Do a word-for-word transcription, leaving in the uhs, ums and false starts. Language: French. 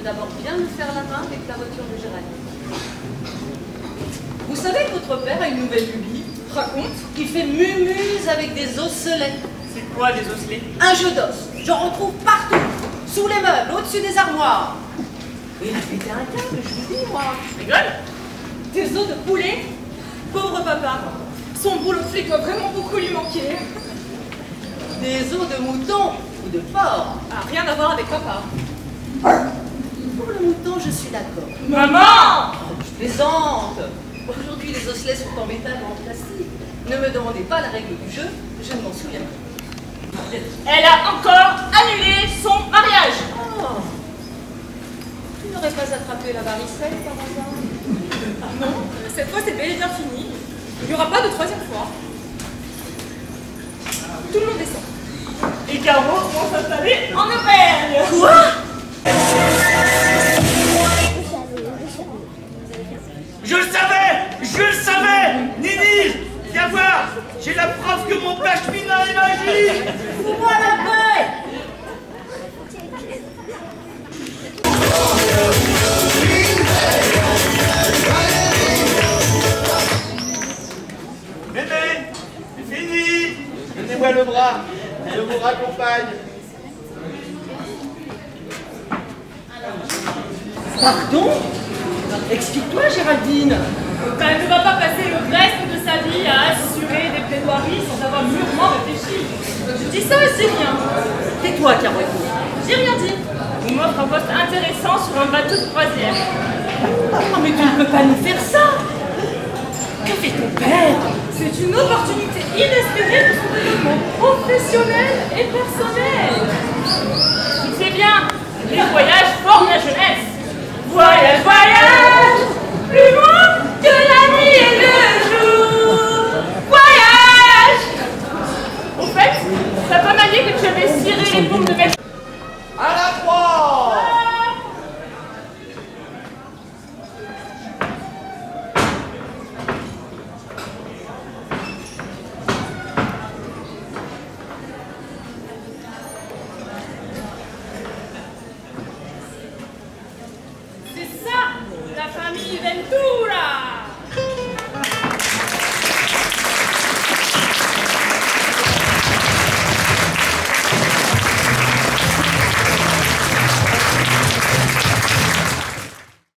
d'abord bien me faire la main avec la voiture de Géraldine. Vous savez que votre père a une nouvelle lubie? Raconte. Il fait mumuse avec des osselets. C'est quoi des osselets? Un jeu d'os. J'en retrouve partout. Sous les meubles, au-dessus des armoires. Il a pété un câble, je vous dis, moi. Tu rigoles? Des os de poulet? Pauvre papa. Son boulot de flic doit vraiment beaucoup lui manquer. Des os de mouton ou de porc? Ah, rien à voir avec papa. Pour le mouton, je suis d'accord. Maman! Oh, je plaisante. Aujourd'hui, les osselets sont en métal ou en plastique. Ne me demandez pas la règle du jeu, je ne m'en souviens pas. Elle a encore annulé son mariage. Oh. Tu n'aurais pas attrapé la varicelle par hasard? Ah non, cette fois c'est bel et bien fini. Il n'y aura pas de troisième fois. Tout le monde descend. Et Caro vont s'installer en Auvergne. Quoi? Je le savais! Je le savais! Nini! Viens voir! J'ai la preuve que mon pashmina est magique! Fous-moi la paix! Bébé! C'est fini! Donnez-moi le bras, je vous raccompagne. Pardon? Explique-toi, Géraldine. Ben, elle ne va pas passer le reste de sa vie à assurer des plaidoiries sans avoir mûrement réfléchi. Je dis ça, je dis rien. Tais-toi, Caroline. J'ai rien dit. On m'offre un poste intéressant sur un bateau de croisière. Oh, mais tu ne peux pas nous faire ça. Que fait ton père? C'est une opportunité inespérée pour son développement professionnel et personnel. Tu sais bien, les voyages forment la jeunesse. Voyage